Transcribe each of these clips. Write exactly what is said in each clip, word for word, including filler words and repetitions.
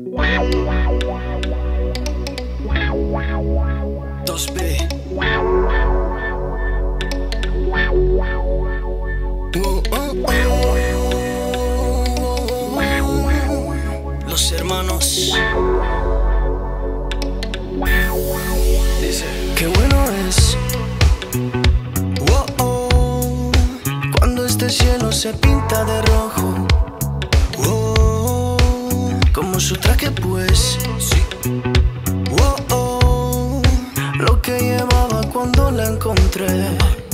dos B. Oh, oh, oh. Los hermanos. Dice: qué bueno es oh, oh, cuando este cielo se pinta de rojo. Oh, como su traje pues. Sí. Oh, oh, lo que llevaba cuando la encontré.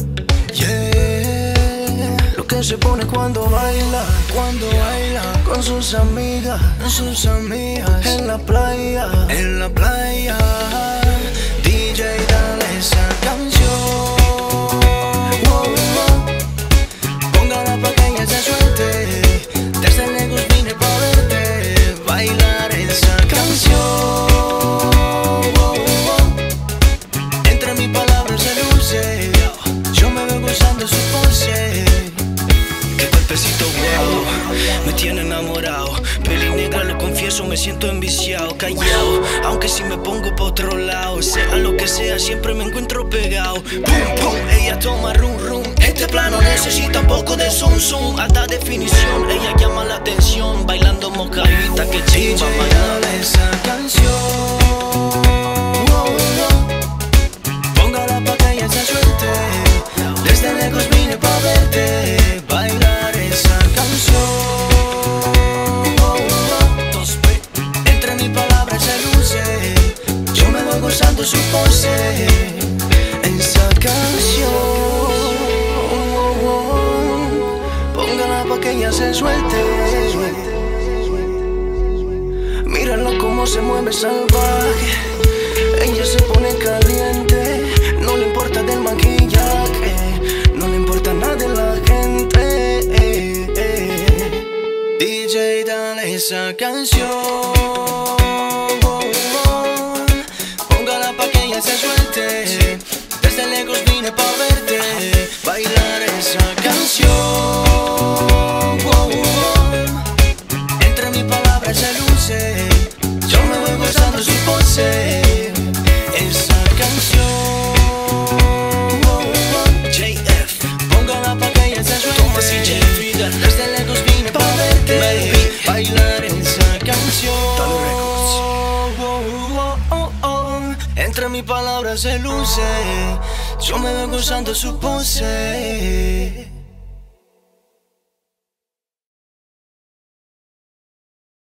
Yeah, lo que se pone cuando baila, cuando baila con sus amigas, con sus amigas en la playa, en la playa. D J, dale esa canción. Oh, oh, póngala pa' que ella se suelte. Desde lejos vine pa' verte bailar esa canción. Oh, oh, entre mis palabras se luce. Yo me veo gozando su pose. Qué cuerpecito wow, me tiene enamorado. Peli negra, lo confieso, me siento enviciado, callado. Aunque si me pongo pa' otro lado, sea lo que sea, siempre me encuentro pegado. Pum, pum, ella toma rum, rum. Este plano necesita un poco de zoom, zoom. Alta definición, ella llama la atención. Bailando mojadita, que chimba, mañana esa canción. Póngala pa' que ella se suelte. Desde lejos vine pa' verte bailar esa canción. Entre mis palabras se luce. Yo me voy gozando su pose. Esa canción. Póngala pa' que ella se suelte. Mírala cómo se mueve salvaje. Ella se pone caliente. No le importa del maquillaje, no le importa nada de la gente. eh, eh. D J, dale esa canción. Oh, oh, póngala pa' que ella se suelte. Desde lejos vine pa' verte bailar esa canción. Oh, oh, entre mis palabras se luce. Yo me voy gozando su pose. Esa canción. Desde lejos vine pa' verte bailar esa canción. Oh, oh, oh, oh. Entre mis palabras se luce. Yo me voy gozando su pose.